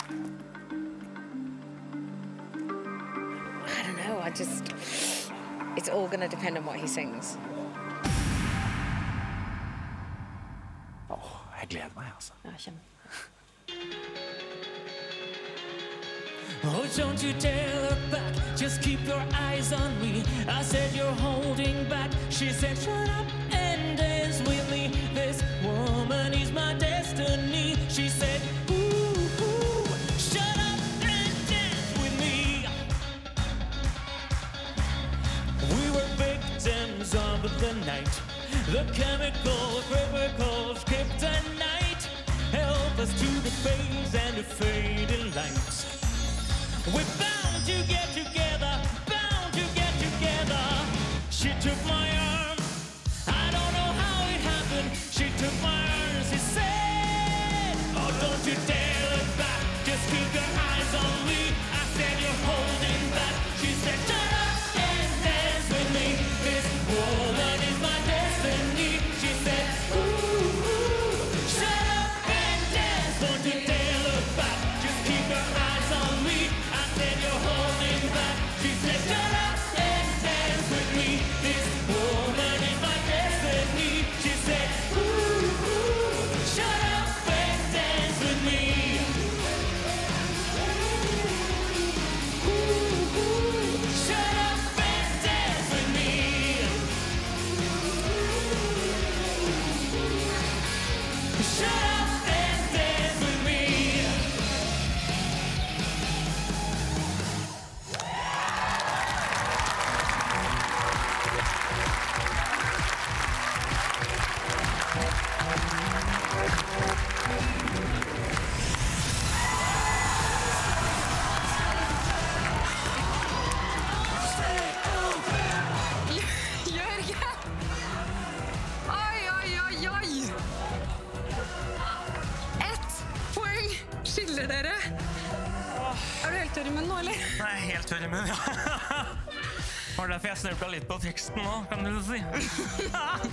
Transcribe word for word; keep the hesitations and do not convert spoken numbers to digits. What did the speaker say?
I don't know, I just... It's all going to depend on what he sings. Åh, oh, jeg gleder meg, altså. Ja, kjempe. Oh, don't you dare look back, just keep your eyes on me. I said you're holding back. She said shut up and dance with me. This woman is my destiny. She said ooh, ooh, shut up and dance with me. We were victims of the night. The chemical, chemical kryptonite help us to the phase and the fading lights. We're bound to get together, bound to get together. She took my arm, I don't know how it happened. She took my arm, she said, oh, don't you dare look back, just keep your eyes on me. I said you're holding back. She said shut up and dance with me. This woman is my destiny. She said ooh, ooh, shut up and dance. Don't you dare look back, just keep your eyes on me. You're holding back. She said shut up and dance with me. This woman is my destiny. She said ooh, ooh, shut up and dance with me. Ooh, ooh, shut up and dance with me. Shut up and dance with me. Dere. Er du helt tørr i munnen nå, eller? Nei, helt tørr i munnen, ja. Var det derfor jeg snurpet litt på teksten nå, kan du si?